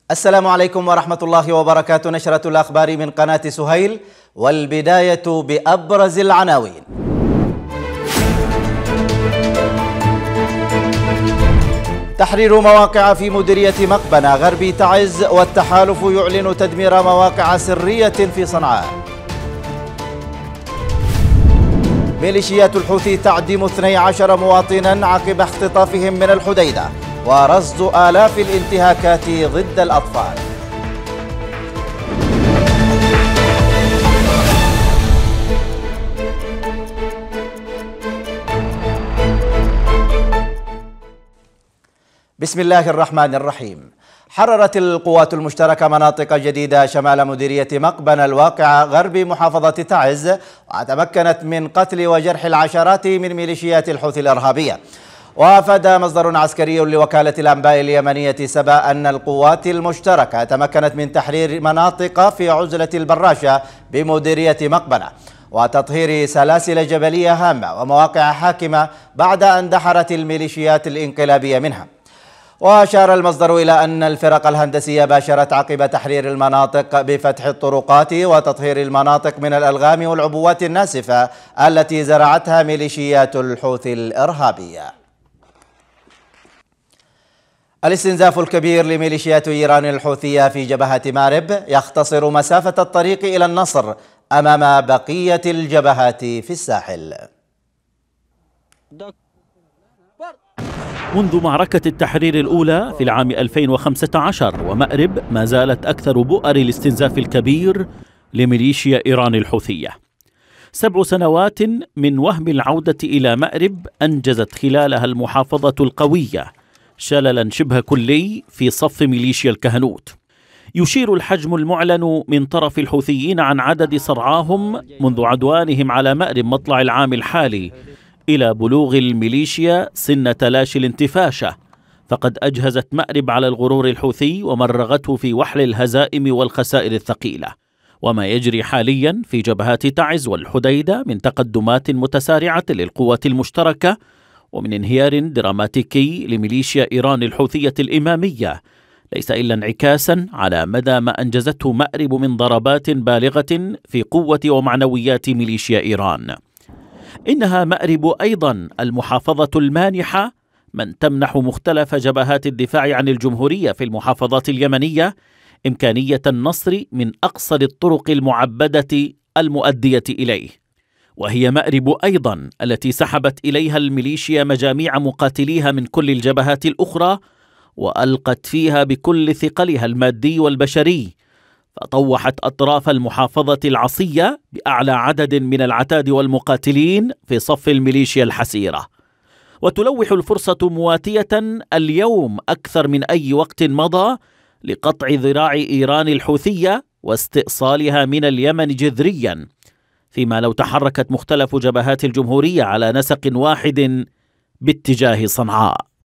السلام عليكم ورحمة الله وبركاته. نشرة الأخبار من قناة سهيل، والبداية بأبرز العناوين. تحرير مواقع في مديرية مقبنة غربي تعز، والتحالف يعلن تدمير مواقع سرية في صنعاء. ميليشيات الحوثي تعدم 12 مواطنا عقب اختطافهم من الحديدة، ورصد آلاف الانتهاكات ضد الأطفال. بسم الله الرحمن الرحيم. حررت القوات المشتركة مناطق جديدة شمال مديرية مقبنة الواقعة غرب محافظة تعز، وتمكنت من قتل وجرح العشرات من ميليشيات الحوثي الإرهابية. وافاد مصدر عسكري لوكالة الأنباء اليمنية سبا أن القوات المشتركة تمكنت من تحرير مناطق في عزلة البراشة بمديرية مقبنة، وتطهير سلاسل جبلية هامة ومواقع حاكمة بعد أن دحرت الميليشيات الانقلابية منها. وأشار المصدر إلى أن الفرق الهندسية باشرت عقب تحرير المناطق بفتح الطرقات وتطهير المناطق من الألغام والعبوات الناسفة التي زرعتها ميليشيات الحوثي الإرهابية. الاستنزاف الكبير لميليشيات إيران الحوثية في جبهة مأرب يختصر مسافة الطريق إلى النصر أمام بقية الجبهات في الساحل. منذ معركة التحرير الأولى في العام 2015 ومأرب ما زالت أكثر بؤر الاستنزاف الكبير لميليشيا إيران الحوثية. 7 سنوات من وهم العودة إلى مأرب أنجزت خلالها المحافظة القوية شللا شبه كلي في صف ميليشيا الكهنوت. يشير الحجم المعلن من طرف الحوثيين عن عدد صرعاهم منذ عدوانهم على مأرب مطلع العام الحالي إلى بلوغ الميليشيا سن تلاشي الانتفاشة، فقد أجهزت مأرب على الغرور الحوثي ومرغته في وحل الهزائم والخسائر الثقيلة. وما يجري حاليا في جبهات تعز والحديدة من تقدمات متسارعة للقوات المشتركة ومن انهيار دراماتيكي لميليشيا إيران الحوثية الإمامية ليس إلا انعكاسا على مدى ما أنجزته مأرب من ضربات بالغة في قوة ومعنويات ميليشيا إيران. إنها مأرب أيضا المحافظة المانحة من تمنح مختلف جبهات الدفاع عن الجمهورية في المحافظات اليمنية إمكانية النصر من أقصر الطرق المعبدة المؤدية إليه. وهي مأرب أيضا التي سحبت إليها الميليشيا مجاميع مقاتليها من كل الجبهات الأخرى وألقت فيها بكل ثقلها المادي والبشري، فطوحت أطراف المحافظة العصية بأعلى عدد من العتاد والمقاتلين في صف الميليشيا الحسيرة. وتلوح الفرصة مواتية اليوم أكثر من أي وقت مضى لقطع ذراع إيران الحوثية واستئصالها من اليمن جذريا، فيما لو تحركت مختلف جبهات الجمهورية على نسق واحد باتجاه صنعاء.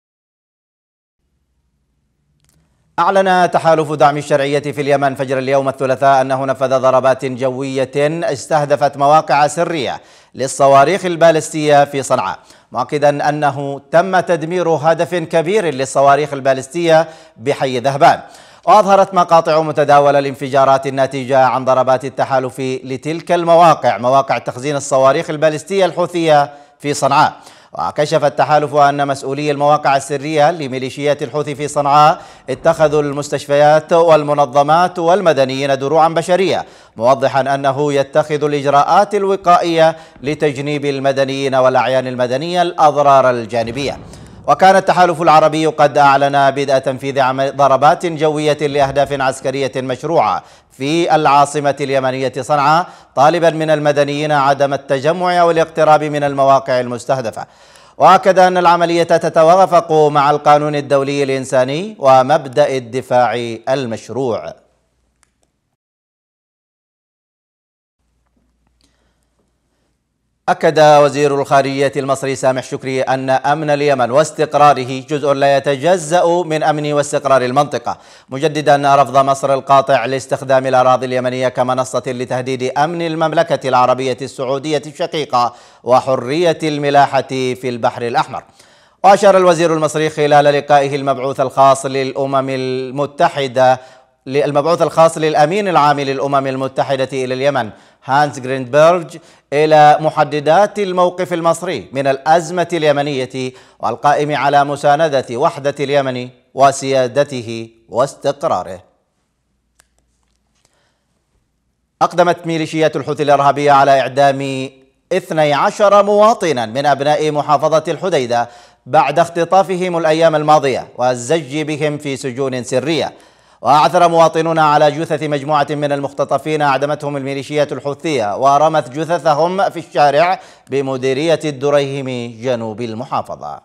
أعلن تحالف دعم الشرعية في اليمن فجر اليوم الثلاثاء أنه نفذ ضربات جوية استهدفت مواقع سرية للصواريخ البالستية في صنعاء، مؤكدا أنه تم تدمير هدف كبير للصواريخ البالستية بحي ذهبان. وأظهرت مقاطع متداولة الانفجارات الناتجة عن ضربات التحالف لتلك المواقع، مواقع تخزين الصواريخ البالستية الحوثية في صنعاء. وكشف التحالف أن مسؤولي المواقع السرية لميليشيات الحوثي في صنعاء اتخذوا المستشفيات والمنظمات والمدنيين دروعا بشرية، موضحا أنه يتخذ الإجراءات الوقائية لتجنيب المدنيين والأعيان المدنية الأضرار الجانبية. وكان التحالف العربي قد أعلن بدء تنفيذ ضربات جوية لأهداف عسكرية مشروعة في العاصمة اليمنية صنعاء، طالبا من المدنيين عدم التجمع والاقتراب من المواقع المستهدفة. وأكد أن العملية تتوافق مع القانون الدولي الإنساني ومبدأ الدفاع المشروع. أكد وزير الخارجية المصري سامح شكري أن أمن اليمن واستقراره جزء لا يتجزأ من أمن واستقرار المنطقة، مجددا رفض مصر القاطع لاستخدام الأراضي اليمنية كمنصة لتهديد أمن المملكة العربية السعودية الشقيقة وحرية الملاحة في البحر الأحمر. وأشار الوزير المصري خلال لقائه المبعوث الخاص للأمم المتحدة للأمين العام للأمم المتحدة إلى اليمن هانس جرينبرج إلى محددات الموقف المصري من الأزمة اليمنية والقائم على مساندة وحدة اليمن وسيادته واستقراره. أقدمت ميليشيات الحوثي الإرهابية على إعدام 12 مواطنا من أبناء محافظة الحديدة بعد اختطافهم الأيام الماضية والزج بهم في سجون سرية. وأعثر مواطنون على جثث مجموعة من المختطفين أعدمتهم الميليشيات الحوثية ورمت جثثهم في الشارع بمديرية الدريهم جنوب المحافظة.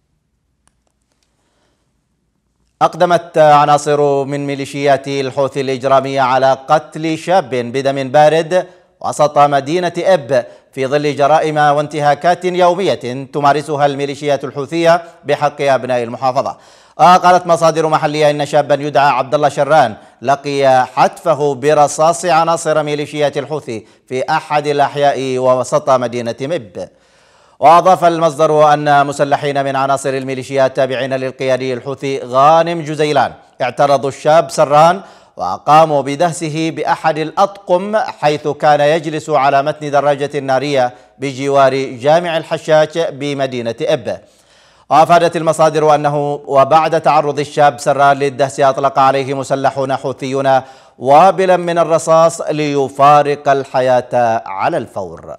أقدمت عناصر من ميليشيات الحوثي الإجرامية على قتل شاب بدم بارد وسط مدينة إب في ظل جرائم وانتهاكات يومية تمارسها الميليشيات الحوثية بحق أبناء المحافظة. قالت مصادر محلية إن شابا يدعى عبد الله شران لقي حتفه برصاص عناصر ميليشيات الحوثي في أحد الأحياء وسط مدينة إب. وأضاف المصدر أن مسلحين من عناصر الميليشيات التابعين للقيادي الحوثي غانم جزيلان اعترضوا الشاب سران وقاموا بدهسه بأحد الأطقم حيث كان يجلس على متن دراجة نارية بجوار جامع الحشاش بمدينة إب. وأفادت المصادر أنه وبعد تعرض الشاب سران للدهس أطلق عليه مسلحون حوثيون وابلا من الرصاص ليفارق الحياة على الفور.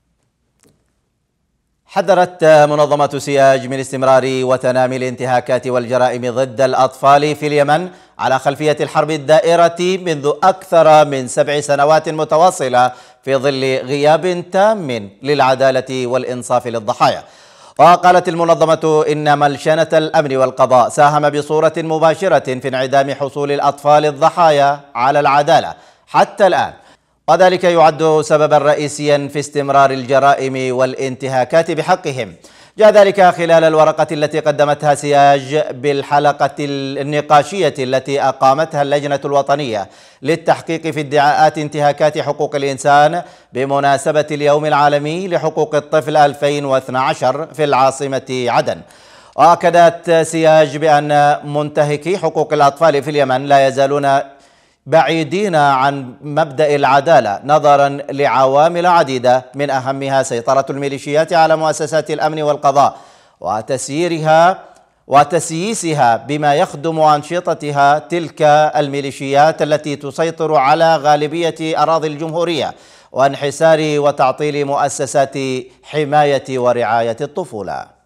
حذرت منظمة سياج من استمرار وتنامي الانتهاكات والجرائم ضد الأطفال في اليمن على خلفية الحرب الدائرة منذ أكثر من 7 سنوات متواصلة في ظل غياب تام للعدالة والإنصاف للضحايا. وقالت المنظمة إن ملشنة الأمن والقضاء ساهم بصورة مباشرة في انعدام حصول الأطفال الضحايا على العدالة حتى الآن، وذلك يعد سببا رئيسيا في استمرار الجرائم والانتهاكات بحقهم. جاء ذلك خلال الورقة التي قدمتها سياج بالحلقة النقاشية التي أقامتها اللجنة الوطنية للتحقيق في ادعاءات انتهاكات حقوق الإنسان بمناسبة اليوم العالمي لحقوق الطفل 2012 في العاصمة عدن. وأكدت سياج بأن منتهكي حقوق الأطفال في اليمن لا يزالون بعيدين عن مبدأ العدالة نظرا لعوامل عديدة من أهمها سيطرة الميليشيات على مؤسسات الأمن والقضاء وتسييسها بما يخدم أنشطتها تلك الميليشيات التي تسيطر على غالبية أراضي الجمهورية وانحسار وتعطيل مؤسسات حماية ورعاية الطفولة.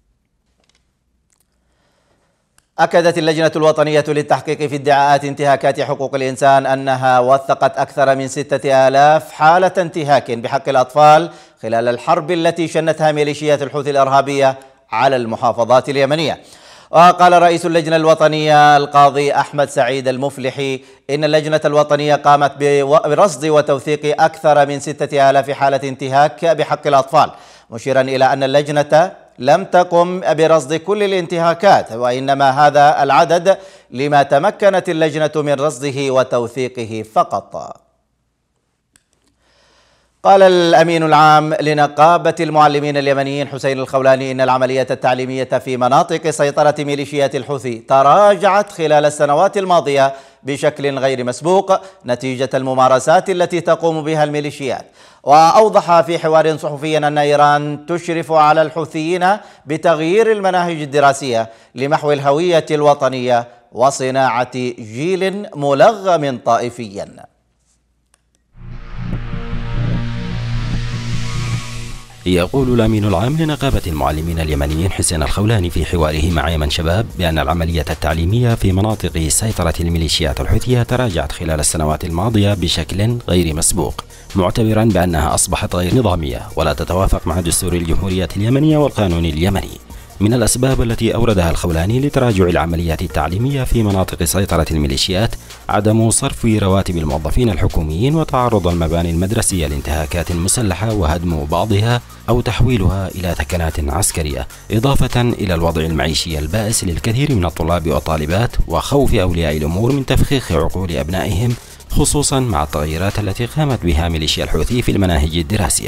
أكدت اللجنة الوطنية للتحقيق في ادعاءات انتهاكات حقوق الإنسان أنها وثقت أكثر من 6000 حالة انتهاك بحق الأطفال خلال الحرب التي شنتها ميليشيات الحوثي الإرهابية على المحافظات اليمنية. وقال رئيس اللجنة الوطنية القاضي أحمد سعيد المفلحي إن اللجنة الوطنية قامت برصد وتوثيق أكثر من 6000 حالة انتهاك بحق الأطفال، مشيرا إلى أن اللجنة لم تقم برصد كل الانتهاكات وإنما هذا العدد لما تمكنت اللجنة من رصده وتوثيقه فقط. قال الأمين العام لنقابة المعلمين اليمنيين حسين الخولاني إن العملية التعليمية في مناطق سيطرة ميليشيات الحوثي تراجعت خلال السنوات الماضية بشكل غير مسبوق نتيجة الممارسات التي تقوم بها الميليشيات. وأوضح في حوار صحفي أن إيران تشرف على الحوثيين بتغيير المناهج الدراسية لمحو الهوية الوطنية وصناعة جيل ملغم طائفيا. يقول الأمين العام لنقابة المعلمين اليمنيين حسين الخولاني في حواره مع يمن شباب بأن العملية التعليمية في مناطق سيطرة الميليشيات الحوثية تراجعت خلال السنوات الماضية بشكل غير مسبوق، معتبرا بأنها أصبحت غير نظامية ولا تتوافق مع دستور الجمهورية اليمنية والقانون اليمني. من الأسباب التي أوردها الخولاني لتراجع العمليات التعليمية في مناطق سيطرة الميليشيات عدم صرف رواتب الموظفين الحكوميين وتعرض المباني المدرسية لانتهاكات مسلحة وهدم بعضها أو تحويلها إلى ثكنات عسكرية، إضافة إلى الوضع المعيشي البائس للكثير من الطلاب والطالبات وخوف أولياء الأمور من تفخيخ عقول أبنائهم، خصوصا مع التغييرات التي قامت بها ميليشيا الحوثي في المناهج الدراسية.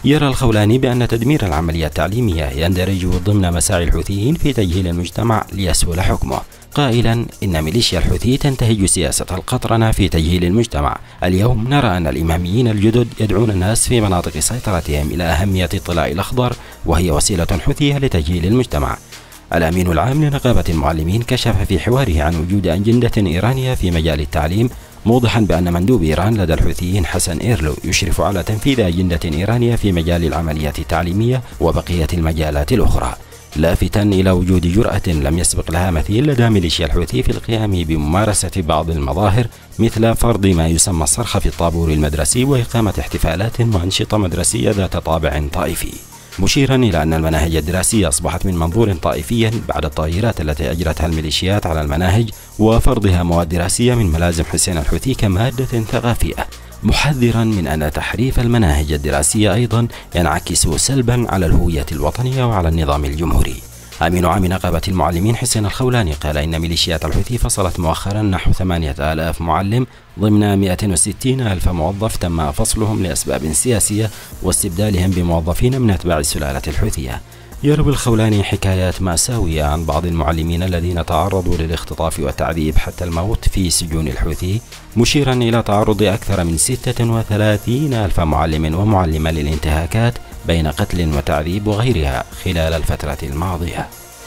يرى الخولاني بأن تدمير العملية التعليمية يندرج ضمن مساعي الحوثيين في تجهيل المجتمع ليسهل حكمه، قائلا إن ميليشيا الحوثي تنتهج سياسة القطرنة في تجهيل المجتمع. اليوم نرى أن الإماميين الجدد يدعون الناس في مناطق سيطرتهم إلى أهمية الطلاء الأخضر، وهي وسيلة حوثية لتجهيل المجتمع. الأمين العام لنقابة المعلمين كشف في حواره عن وجود أجندة إيرانية في مجال التعليم، موضحا بأن مندوب إيران لدى الحوثيين حسن إيرلو يشرف على تنفيذ أجندة إيرانية في مجال العمليات التعليمية وبقية المجالات الأخرى، لافتا إلى وجود جرأة لم يسبق لها مثيل لدى ميليشيا الحوثي في القيام بممارسة بعض المظاهر، مثل فرض ما يسمى الصرخ في الطابور المدرسي وإقامة احتفالات وأنشطة مدرسية ذات طابع طائفي، مشيرا إلى أن المناهج الدراسية أصبحت من منظور طائفي بعد التغييرات التي أجرتها الميليشيات على المناهج وفرضها مواد دراسية من ملازم حسين الحوثي كمادة ثقافية، محذرا من أن تحريف المناهج الدراسية أيضا ينعكس سلبا على الهوية الوطنية وعلى النظام الجمهوري. أمين عام نقابة المعلمين حسين الخولاني قال إن ميليشيات الحوثي فصلت مؤخرا نحو 8000 معلم ضمن 160,000 موظف تم فصلهم لأسباب سياسية واستبدالهم بموظفين من أتباع السلالة الحوثية. يروي الخولاني حكايات مأساوية عن بعض المعلمين الذين تعرضوا للاختطاف والتعذيب حتى الموت في سجون الحوثي، مشيرا إلى تعرض أكثر من 36,000 معلم ومعلمة للانتهاكات بين قتل وتعذيب وغيرها خلال الفترة الماضية.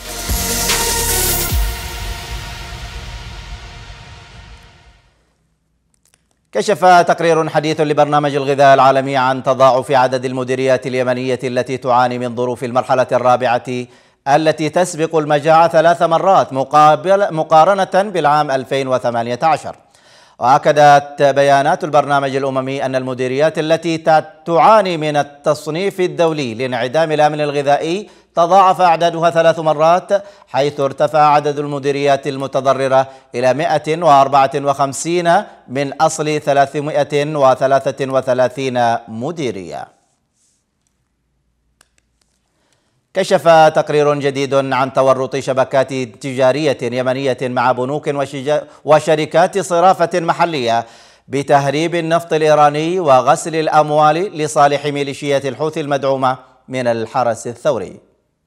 كشف تقرير حديث لبرنامج الغذاء العالمي عن تضاعف عدد المديريات اليمنية التي تعاني من ظروف المرحلة الرابعة التي تسبق المجاعة 3 مرات مقارنة بالعام 2018. وأكدت بيانات البرنامج الأممي أن المديريات التي تعاني من التصنيف الدولي لانعدام الأمن الغذائي تضاعف أعدادها 3 مرات، حيث ارتفع عدد المديريات المتضررة إلى 154 من أصل 333 مديرية. كشف تقرير جديد عن تورط شبكات تجارية يمنية مع بنوك وشركات صرافة محلية بتهريب النفط الإيراني وغسل الأموال لصالح ميليشيات الحوثي المدعومة من الحرس الثوري.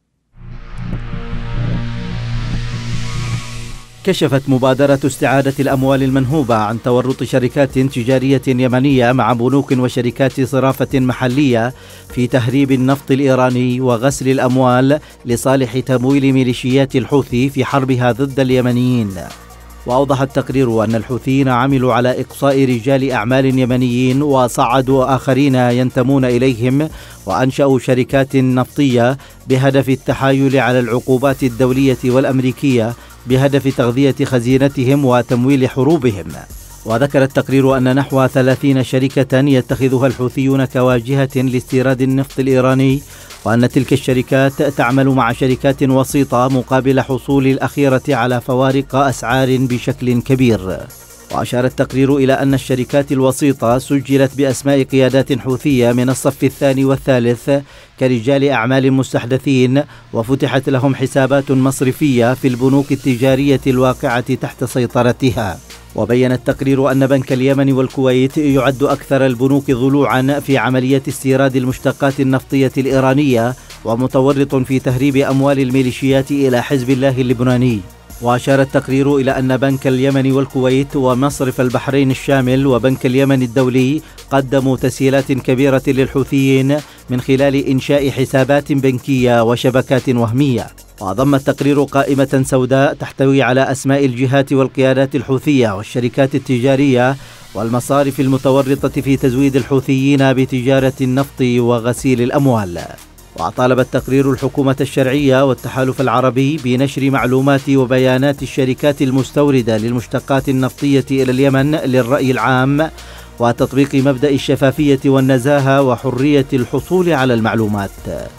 كشفت مبادرة استعادة الأموال المنهوبة عن تورط شركات تجارية يمنية مع بنوك وشركات صرافة محلية في تهريب النفط الإيراني وغسل الأموال لصالح تمويل ميليشيات الحوثي في حربها ضد اليمنيين. وأوضح التقرير أن الحوثيين عملوا على إقصاء رجال أعمال يمنيين وصعدوا آخرين ينتمون إليهم وأنشأوا شركات نفطية بهدف التحايل على العقوبات الدولية والأمريكية بهدف تغذية خزينتهم وتمويل حروبهم. وذكر التقرير أن نحو 30 شركة يتخذها الحوثيون كواجهة لاستيراد النفط الإيراني، وأن تلك الشركات تعمل مع شركات وسيطة مقابل حصول الأخيرة على فوارق أسعار بشكل كبير. وأشار التقرير إلى أن الشركات الوسيطة سجلت بأسماء قيادات حوثية من الصف الثاني والثالث كرجال أعمال مستحدثين، وفتحت لهم حسابات مصرفية في البنوك التجارية الواقعة تحت سيطرتها. وبين التقرير أن بنك اليمن والكويت يعد أكثر البنوك ضلوعا في عملية استيراد المشتقات النفطية الإيرانية، ومتورط في تهريب أموال الميليشيات إلى حزب الله اللبناني. وأشار التقرير إلى أن بنك اليمن والكويت ومصرف البحرين الشامل وبنك اليمن الدولي قدموا تسهيلات كبيرة للحوثيين من خلال إنشاء حسابات بنكية وشبكات وهمية. وضم التقرير قائمة سوداء تحتوي على أسماء الجهات والقيادات الحوثية والشركات التجارية والمصارف المتورطة في تزويد الحوثيين بتجارة النفط وغسيل الأموال. وطالب التقرير الحكومة الشرعية والتحالف العربي بنشر معلومات وبيانات الشركات المستوردة للمشتقات النفطية إلى اليمن للرأي العام، وتطبيق مبدأ الشفافية والنزاهة وحرية الحصول على المعلومات.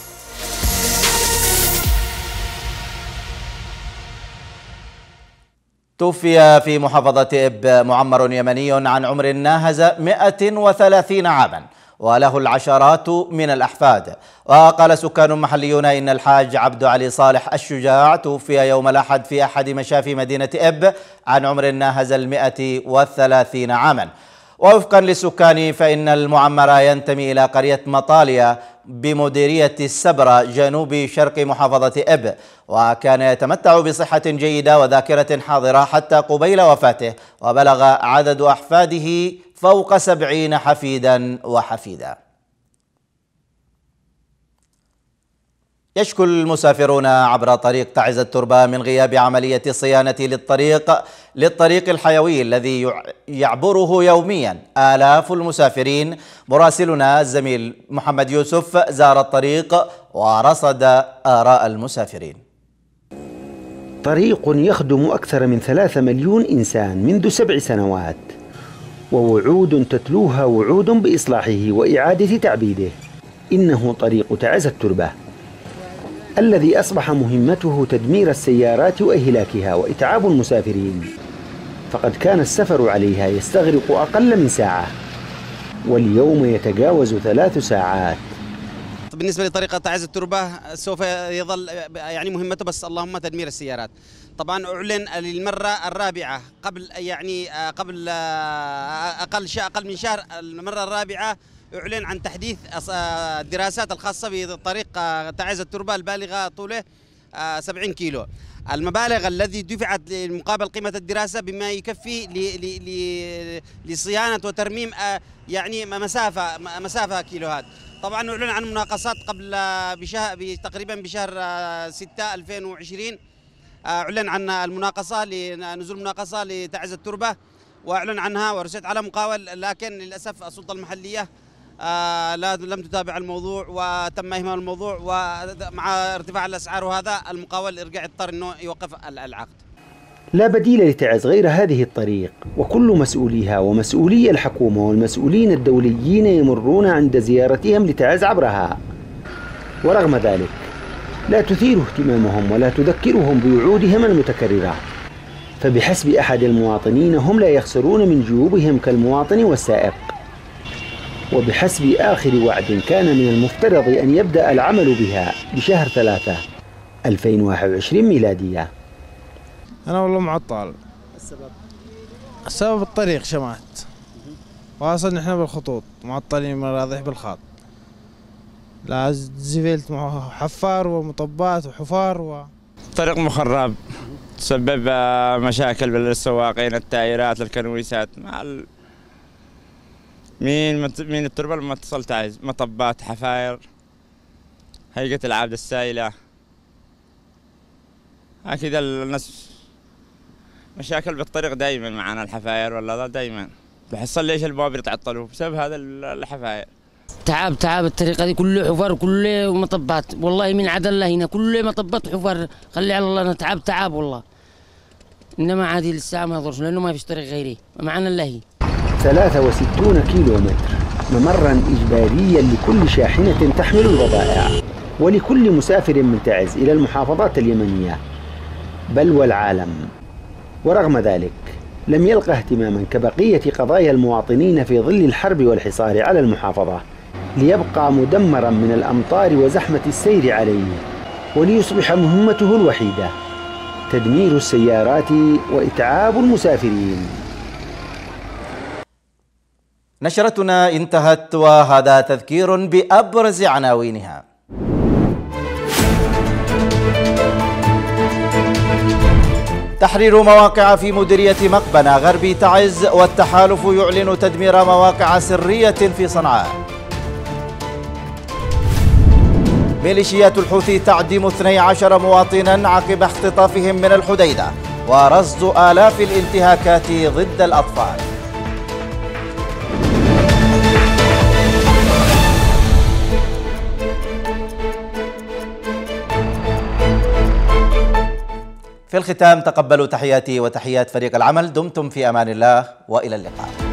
توفي في محافظة إب معمر يمني عن عمر ناهز 130 عاما وله العشرات من الأحفاد. وقال سكان محليون إن الحاج عبد علي صالح الشجاع توفي يوم الأحد في أحد مشافي مدينة إب عن عمر ناهز 130 عاما. ووفقا للسكان فإن المعمر ينتمي إلى قرية مطالية بمديرية السبرة جنوب شرق محافظة إب، وكان يتمتع بصحة جيدة وذاكرة حاضرة حتى قبيل وفاته، وبلغ عدد أحفاده فوق 70 حفيدا وحفيدة. يشكو المسافرون عبر طريق تعز التربة من غياب عملية الصيانة للطريق الحيوي الذي يعبره يوميا آلاف المسافرين. مراسلنا الزميل محمد يوسف زار الطريق ورصد آراء المسافرين. طريق يخدم أكثر من 3 مليون إنسان منذ 7 سنوات، ووعود تتلوها وعود بإصلاحه وإعادة تعبيده. إنه طريق تعز التربة الذي أصبح مهمته تدمير السيارات وإهلاكها وإتعاب المسافرين، فقد كان السفر عليها يستغرق أقل من ساعة، واليوم يتجاوز 3 ساعات. بالنسبة لطريقة تعز التربة سوف يظل يعني مهمته بس اللهم تدمير السيارات. طبعا أعلن للمرة الرابعة قبل أقل من شهر، المرة الرابعة أعلن عن تحديث الدراسات الخاصة بطريق تعز التربة البالغة طوله 70 كيلو. المبالغ الذي دفعت مقابل قيمة الدراسة بما يكفي لصيانة وترميم يعني مسافة كيلوات. طبعا أعلن عن مناقصات قبل تقريبا بشهر 6 2020. أعلن عن المناقصة لنزول مناقصة لتعز التربة وأعلن عنها ورسيت على مقاول، لكن للأسف السلطة المحلية لم تتابع الموضوع وتم إهمال الموضوع، ومع ارتفاع الأسعار وهذا المقاول اضطر أنه يوقف العقد. لا بديل لتعز غير هذه الطريق، وكل مسؤوليها ومسؤولي الحكومة والمسؤولين الدوليين يمرون عند زيارتهم لتعز عبرها، ورغم ذلك لا تثير اهتمامهم ولا تذكرهم بوعودهم المتكررة. فبحسب أحد المواطنين هم لا يخسرون من جيوبهم كالمواطن والسائق. وبحسب آخر وعد كان من المفترض أن يبدأ العمل بها بشهر 3 2021 ميلادية. أنا والله معطل. السبب الطريق شمات، واصل نحن بالخطوط معطلين مراضح بالخط، لا زفلت معه حفار ومطبات وحفار طريق مخرب تسبب مشاكل للسواقين، التايرات، الكنويسات مع مين التربة لما اتصل تعز، مطبات، حفاير، هيئة العابد السائلة، أكيد الناس مشاكل بالطريق دايما معنا، الحفاير ولا دايما بحصل ليش البوابير يتعطلوا بسبب هذا الحفاير. تعب الطريقة دي كله حفار وكله مطبات، والله من عدل الله هنا كله مطبات وحفار، خلي على الله. أنا تعب والله، إنما عادي للساعة ما يضرش لأنه ما فيش طريق غيري، معنا الله. 63 كيلومتر ممرا إجباريا لكل شاحنة تحمل البضائع ولكل مسافر من تعز إلى المحافظات اليمنية بل والعالم. ورغم ذلك لم يلقى اهتماما كبقية قضايا المواطنين في ظل الحرب والحصار على المحافظة، ليبقى مدمرا من الأمطار وزحمة السير عليه، وليصبح مهمته الوحيدة تدمير السيارات وإتعاب المسافرين. نشرتنا انتهت، وهذا تذكير بأبرز عناوينها. تحرير مواقع في مديرية مقبنة غربي تعز، والتحالف يعلن تدمير مواقع سرية في صنعاء. ميليشيات الحوثي تعدم 12 مواطنا عقب اختطافهم من الحديدة، ورصد آلاف الانتهاكات ضد الأطفال. في الختام تقبلوا تحياتي وتحيات فريق العمل. دمتم في أمان الله وإلى اللقاء.